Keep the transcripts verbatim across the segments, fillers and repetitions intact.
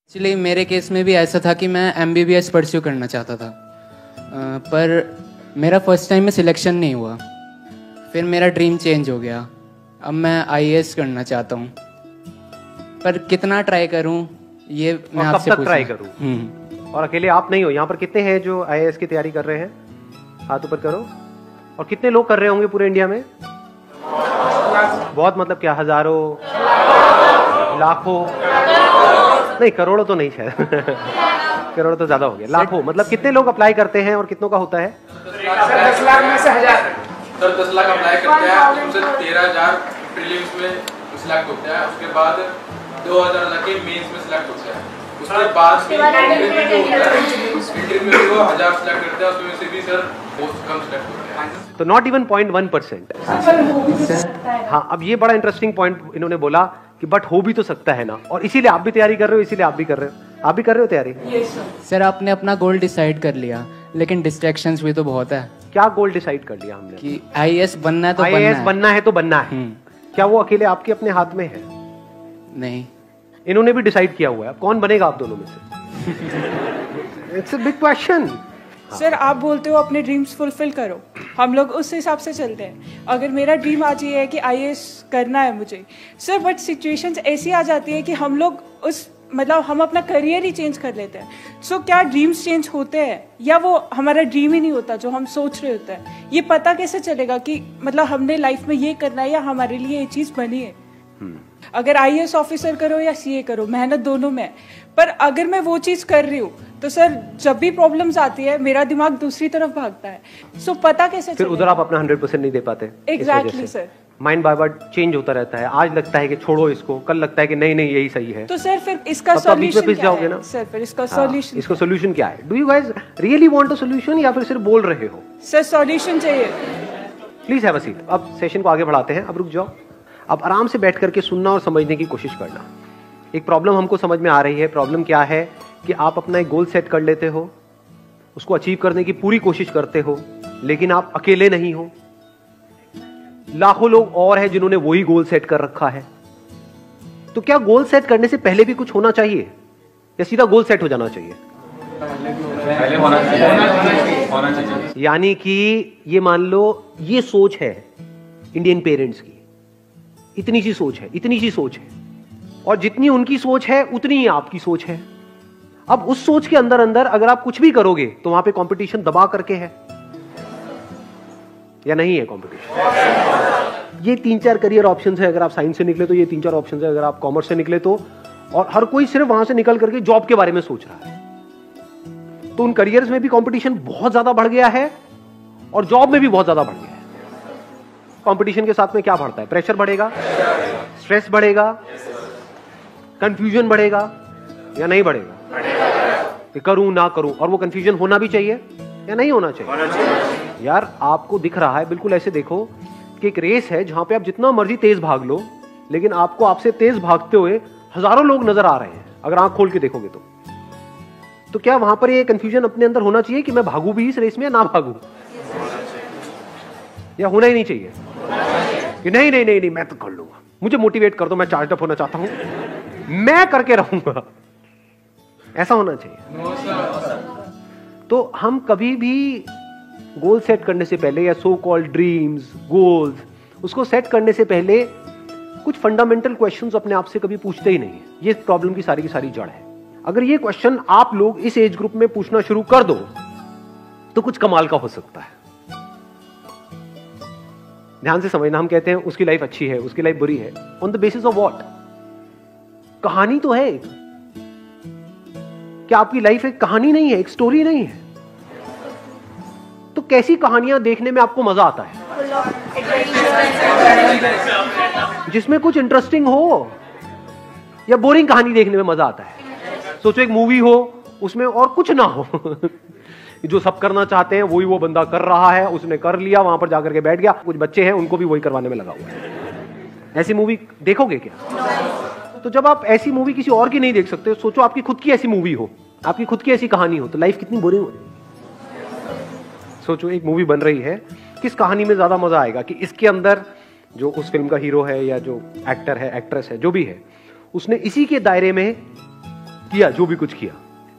Actually मेरे case में भी ऐसा था कि मैं M B B S pursue करना चाहता था, आ, पर मेरा फर्स्ट टाइम में सिलेक्शन नहीं हुआ। फिर मेरा ड्रीम चेंज हो गया। अब मैं आई ए एस करना चाहता हूँ, पर कितना ट्राई करूँ ये मैं आपसे पूछना। ट्राई करूँ? और अकेले आप नहीं हो, यहाँ पर कितने हैं जो आई ए एस की तैयारी कर रहे हैं? हाथ ऊपर करो। और कितने लोग कर रहे होंगे पूरे इंडिया में? बहुत, मतलब क्या हजारों, लाखों? नहीं, करोड़ों तो नहीं शायद करोड़ों तो ज्यादा हो गया, लाखों। मतलब कितने लोग अप्लाई करते हैं और कितनों का होता है? दस लाख में से हजार। सर दस लाख अप्लाई करते हैं, उसमें तेरह हजार प्रीलिम्स में सिलेक्ट होता है, उसके बाद दो हजार लगे मेंस में सिलेक्ट होता है, उसके बाद भी इंटरव्यू होता है, इंटरव्यू को हजार सिलेक्ट करते हैं, उसमें से भी सर बहुत कम सिलेक्ट होते हैं। तो not even point one percent. हाँ, अब ये बड़ा इंटरेस्टिंग पॉइंट इन्होंने बोला कि बट हो भी तो सकता है ना, और इसीलिए आप भी तैयारी कर रहे हो, इसीलिए आप भी कर रहे हो। आप भी कर रहे हो तैयारी? yes, सर आपने अपना गोल डिसाइड कर लिया, लेकिन डिस्ट्रैक्शंस भी तो बहुत है। क्या गोल डिसाइड कर लिया हमने? कि आई ए एस बनना है तो आई ए एस बनना है तो बनना है। क्या वो अकेले आपके अपने हाथ में है? नहीं, इन्होंने भी डिसाइड किया हुआ है। कौन बनेगा आप दोनों में से? It's a big question. Sir आप बोलते हो अपने ड्रीम्स फुलफिल करो, हम लोग उस हिसाब से चलते हैं। अगर मेरा ड्रीम आज ये है कि आई ए एस करना है मुझे सर, बट सिचुएशंस ऐसी आ जाती है कि हम लोग उस मतलब हम अपना करियर ही चेंज कर लेते हैं। सो so, क्या ड्रीम्स चेंज होते हैं या वो हमारा ड्रीम ही नहीं होता जो हम सोच रहे होते हैं? ये पता कैसे चलेगा कि मतलब हमने लाइफ में ये करना है या हमारे लिए ये चीज़ बनी है? अगर आई ए एस ऑफिसर करो या सी ए करो, मेहनत दोनों में है, पर अगर मैं वो चीज़ कर रही हूँ तो सर जब भी प्रॉब्लम्स आती है मेरा दिमाग दूसरी तरफ भागता है। सो so, पता कैसे फिर उधर आप अपना हंड्रेड परसेंट नहीं दे पाते? एग्जैक्टली सर, माइंड बाय बार चेंज होता रहता है। आज लगता है कि छोड़ो इसको, कल लगता है कि नहीं नहीं यही सही है। तो सर फिर इसका सॉल्यूशन क्या जाओगे है? ना सर फिर इसका सॉल्यूशन इसका सॉल्यूशन क्या है? Do you guys really want a solution या फिर सिर्फ बोल रहे हो? सर सॉल्यूशन चाहिए। Please have a seat. अब सेशन को आगे बढ़ाते हैं। अब रुक जाओ, अब आराम से बैठ करके सुनना और समझने की कोशिश करना। एक प्रॉब्लम हमको समझ में आ रही है। प्रॉब्लम क्या है कि आप अपना एक गोल सेट कर लेते हो, उसको अचीव करने की पूरी कोशिश करते हो, लेकिन आप अकेले नहीं हो, लाखों लोग और हैं जिन्होंने वही गोल सेट कर रखा है। तो क्या गोल सेट करने से पहले भी कुछ होना चाहिए या सीधा गोल सेट हो जाना चाहिए? पहले होना चाहिए, होना चाहिए। यानी कि ये मान लो ये सोच है इंडियन पेरेंट्स की, इतनी सी सोच है, इतनी सी सोच है, और जितनी उनकी सोच है उतनी ही आपकी सोच है। अब उस सोच के अंदर अंदर अगर आप कुछ भी करोगे तो वहां पे कंपटीशन दबा करके है या नहीं है कंपटीशन? ये तीन चार करियर ऑप्शंस है। अगर आप साइंस से निकले तो ये तीन चार ऑप्शंस है, अगर आप कॉमर्स से निकले तो, और हर कोई सिर्फ वहां से निकल करके जॉब के बारे में सोच रहा है। तो उन करियर्स में भी कंपटीशन बहुत ज्यादा बढ़ गया है और जॉब में भी बहुत ज्यादा बढ़ गया है। कंपटीशन के साथ में क्या बढ़ता है? प्रेशर बढ़ेगा, स्ट्रेस बढ़ेगा, कंफ्यूजन बढ़ेगा या नहीं बढ़ेगा? कि करूं ना करूं, और वो कंफ्यूजन होना भी चाहिए या नहीं होना चाहिए? होना चाहिए। यार आपको दिख रहा है, बिल्कुल ऐसे देखो कि एक रेस है जहां पे आप जितना मर्जी तेज भाग लो, लेकिन आपको आपसे तेज भागते हुए हजारों लोग नजर आ रहे हैं अगर आंख खोल के देखोगे तो। तो क्या वहां पर ये कंफ्यूजन अपने अंदर होना चाहिए कि मैं भागू भी इस रेस में या ना भागू? या होना ही नहीं चाहिए कि नहीं नहीं नहीं नहीं मैं तो कर लूंगा, मुझे मोटिवेट कर दो, मैं चार्ज अप होना चाहता हूं, मैं करके रहूंगा, ऐसा होना चाहिए? तो हम कभी भी गोल सेट करने से पहले या सो कॉल्ड ड्रीम्स, गोल्स, उसको सेट करने से पहले कुछ फंडामेंटल क्वेश्चंस अपने आप से कभी पूछते ही नहीं है। ये प्रॉब्लम की सारी की सारी जड़ है। अगर ये क्वेश्चन आप लोग इस एज ग्रुप में पूछना शुरू कर दो तो कुछ कमाल का हो सकता है। ध्यान से समझना, हम कहते हैं उसकी लाइफ अच्छी है, उसकी लाइफ बुरी है, on the basis of what? कहानी तो है एक। क्या आपकी लाइफ एक कहानी नहीं है, एक स्टोरी नहीं है? तो कैसी कहानियां देखने में आपको मजा आता है? जिसमें कुछ इंटरेस्टिंग हो, या बोरिंग कहानी देखने में मजा आता है? सोचो एक मूवी हो, उसमें और कुछ ना हो जो सब करना चाहते हैं वही वो बंदा कर रहा है, उसने कर लिया, वहां पर जाकर के बैठ गया, कुछ बच्चे हैं उनको भी वही करवाने में लगा हुआ है। ऐसी मूवी देखोगे क्या? तो जब आप ऐसी मूवी किसी और की नहीं देख सकते, सोचो आपकी खुद की ऐसी मूवी हो, आपकी खुद की ऐसी कहानी हो, तो लाइफ कितनी बोरिंग हो जाएगी। सोचो एक मूवी बन रही है, किस कहानी में ज्यादा मजा आएगा कि इसके अंदर जो उस फिल्म का हीरो है या जो एक्टर है, एक्ट्रेस है, जो भी है, उसने इसी के दायरे में किया जो भी कुछ किया,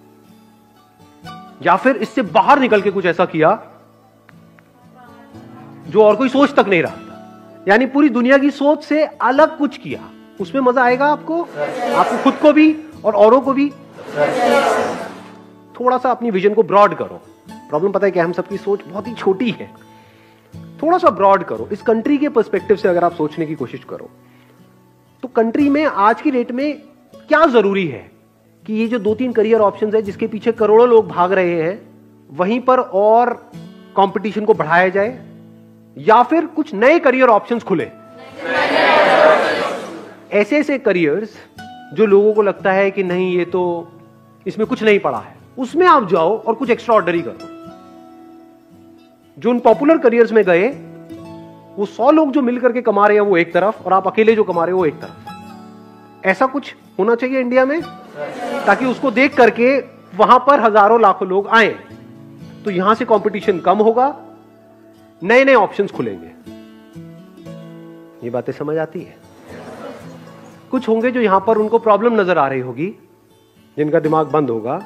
या फिर इससे बाहर निकल के कुछ ऐसा किया जो और कोई सोच तक नहीं रहा था, यानी पूरी दुनिया की सोच से अलग कुछ किया, उसमें मजा आएगा आपको, आपको खुद को भी और औरों को भी। थोड़ा सा अपनी विजन को ब्रॉड करो। प्रॉब्लम पता है कि हम सबकी सोच बहुत ही छोटी है, थोड़ा सा ब्रॉड करो। इस कंट्री के पर्सपेक्टिव से अगर आप सोचने की कोशिश करो तो कंट्री में आज की डेट में क्या जरूरी है कि ये जो दो तीन करियर ऑप्शंस है जिसके पीछे करोड़ों लोग भाग रहे हैं, वहीं पर और कंपटीशन को बढ़ाया जाए, या फिर कुछ नए करियर ऑप्शंस खुले, ऐसे ऐसे करियर्स जो लोगों को लगता है कि नहीं ये तो इसमें कुछ नहीं पड़ा है, उसमें आप जाओ और कुछ एक्स्ट्रा ऑर्डिनरी करो। जो उन पॉपुलर करियर्स में गए वो सौ लोग जो मिलकर के कमा रहे हैं वो एक तरफ, और आप अकेले जो कमा रहे हो वो एक तरफ। ऐसा कुछ होना चाहिए इंडिया में, ताकि उसको देख करके वहां पर हजारों लाखों लोग आए, तो यहां से कंपटीशन कम होगा, नए नए ऑप्शंस खुलेंगे। ये बातें समझ आती है? कुछ होंगे जो यहां पर उनको प्रॉब्लम नजर आ रही होगी, जिनका दिमाग बंद होगा।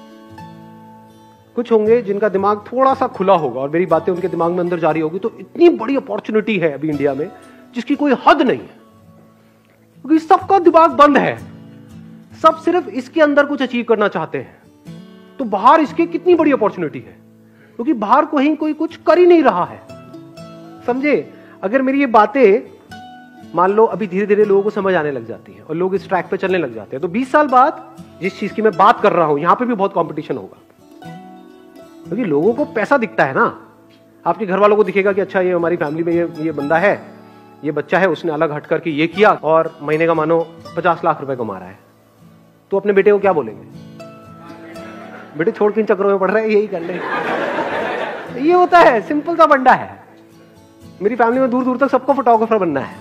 कुछ होंगे जिनका दिमाग थोड़ा सा खुला होगा और मेरी बातें उनके दिमाग में अंदर जा रही होगी। तो इतनी बड़ी अपॉर्चुनिटी है अभी इंडिया में जिसकी कोई हद नहीं है, क्योंकि सबका दिमाग बंद है, सब सिर्फ इसके अंदर कुछ अचीव करना चाहते हैं। तो बाहर इसके कितनी बड़ी अपॉर्चुनिटी है, क्योंकि बाहर कहीं कोई कुछ कर ही नहीं रहा है। समझे? अगर मेरी ये बातें मान लो अभी धीरे धीरे लोगों को समझ आने लग जाती है और लोग इस ट्रैक पे चलने लग जाते हैं, तो बीस साल बाद जिस चीज की मैं बात कर रहा हूं यहां पे भी बहुत कंपटीशन होगा, क्योंकि लोगों को पैसा दिखता है ना। आपके घर वालों को दिखेगा कि अच्छा ये हमारी फैमिली में ये ये बंदा है, ये बच्चा है, उसने अलग हट करके ये किया और महीने का मानो पचास लाख रुपए कमा रहा है, तो अपने बेटे को क्या बोलेंगे? बेटे छोड़ के इन चक्रों में पड़ रहा है, यही कर ले। ये होता है, सिंपल सा बंदा है। मेरी फैमिली में दूर दूर तक सबको फोटोग्राफर बनना है।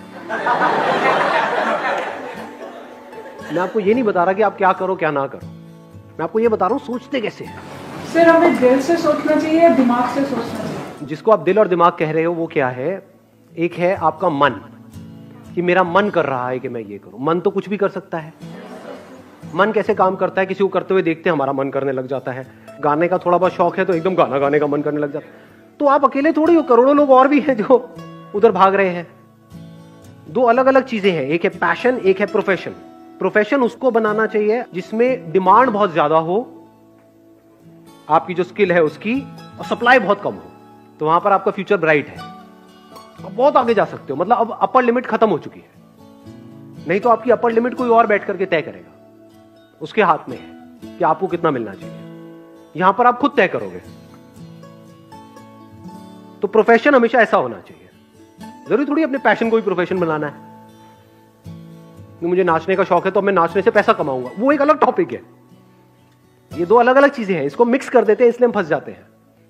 मैं आपको ये नहीं बता रहा कि आप क्या करो क्या ना करो, मैं आपको ये बता रहा हूं सोचते कैसे हैं। सर हमें दिल से सोचना चाहिए या दिमाग से सोचना चाहिए? जिसको आप दिल और दिमाग कह रहे हो वो क्या है? एक है आपका मन, कि मेरा मन कर रहा है कि मैं ये करूं। मन तो कुछ भी कर सकता है। मन कैसे काम करता है? किसी को करते हुए देखते हैं हमारा मन करने लग जाता है। गाने का थोड़ा बहुत शौक है तो एकदम गाना गाने का मन करने लग जाता है। तो आप अकेले थोड़ी हो, करोड़ों लोग और भी हैं जो उधर भाग रहे हैं। दो अलग अलग चीजें हैं, एक है पैशन, एक है प्रोफेशन। प्रोफेशन उसको बनाना चाहिए जिसमें डिमांड बहुत ज्यादा हो, आपकी जो स्किल है उसकी, और सप्लाई बहुत कम हो, तो वहां पर आपका फ्यूचर ब्राइट है। आप बहुत आगे जा सकते हो, मतलब अब अपर लिमिट खत्म हो चुकी है। नहीं तो आपकी अपर लिमिट कोई और बैठ करके तय करेगा, उसके हाथ में है कि आपको कितना मिलना चाहिए। यहां पर आप खुद तय करोगे। तो प्रोफेशन हमेशा ऐसा होना चाहिए। जरूरी थोड़ी अपने पैशन को भी प्रोफेशन बनाना है। मुझे नाचने का शौक है तो मैं नाचने से पैसा कमाऊंगा, वो एक अलग टॉपिक है। ये दो अलग अलग चीजें हैं, इसको मिक्स कर देते हैं इसलिए हम फंस जाते हैं।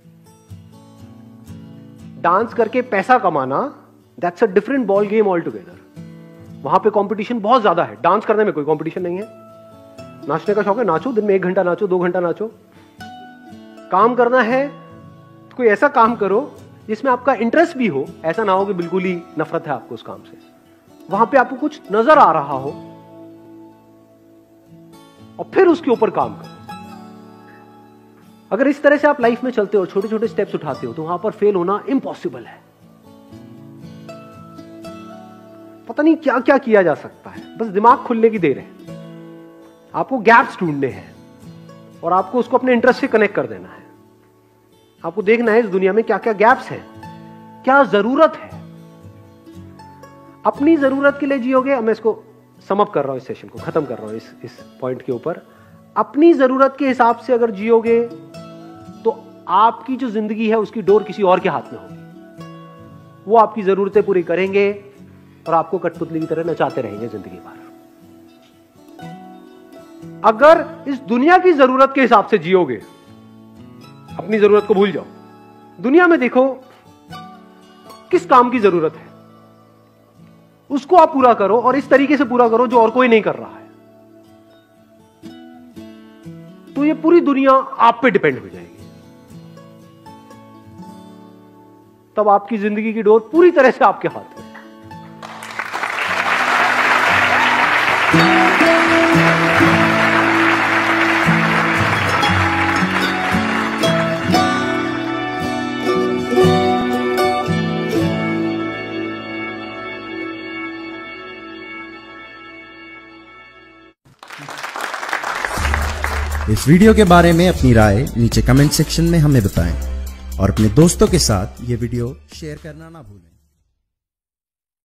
डांस करके पैसा कमाना, that's a different ball game all together. वहां पे कंपटीशन बहुत ज्यादा है, डांस करने में कोई कंपटीशन नहीं है। नाचने का शौक है, नाचो, दिन में एक घंटा नाचो, दो घंटा नाचो। काम करना है तो कोई ऐसा काम करो जिसमें आपका इंटरेस्ट भी हो, ऐसा ना हो कि बिल्कुल ही नफरत है आपको उस काम से। वहां पे आपको कुछ नजर आ रहा हो और फिर उसके ऊपर काम करो। अगर इस तरह से आप लाइफ में चलते हो, छोटे छोटे स्टेप्स उठाते हो, तो वहां पर फेल होना इम्पॉसिबल है। पता नहीं क्या क्या किया जा सकता है, बस दिमाग खुलने की देर है। आपको गैप्स ढूंढने हैं और आपको उसको अपने इंटरेस्ट से कनेक्ट कर देना है। आपको देखना है इस दुनिया में क्या क्या गैप्स हैं, क्या जरूरत है। अपनी जरूरत के लिए जियोगे। मैं इसको समअप कर रहा हूं, इस सेशन को खत्म कर रहा हूं इस इस पॉइंट के ऊपर। अपनी जरूरत के हिसाब से अगर जियोगे तो आपकी जो जिंदगी है उसकी डोर किसी और के हाथ में होगी। वो आपकी जरूरतें पूरी करेंगे और आपको कठपुतली की तरह नचाते रहेंगे जिंदगी भर। अगर इस दुनिया की जरूरत के हिसाब से जियोगे, अपनी जरूरत को भूल जाओ। दुनिया में देखो किस काम की जरूरत है, उसको आप पूरा करो और इस तरीके से पूरा करो जो और कोई नहीं कर रहा है। तो ये पूरी दुनिया आप पे डिपेंड हो जाएगी। तब आपकी जिंदगी की डोर पूरी तरह से आपके हाथ में। इस वीडियो के बारे में अपनी राय नीचे कमेंट सेक्शन में हमें बताएं और अपने दोस्तों के साथ ये वीडियो शेयर करना ना भूलें।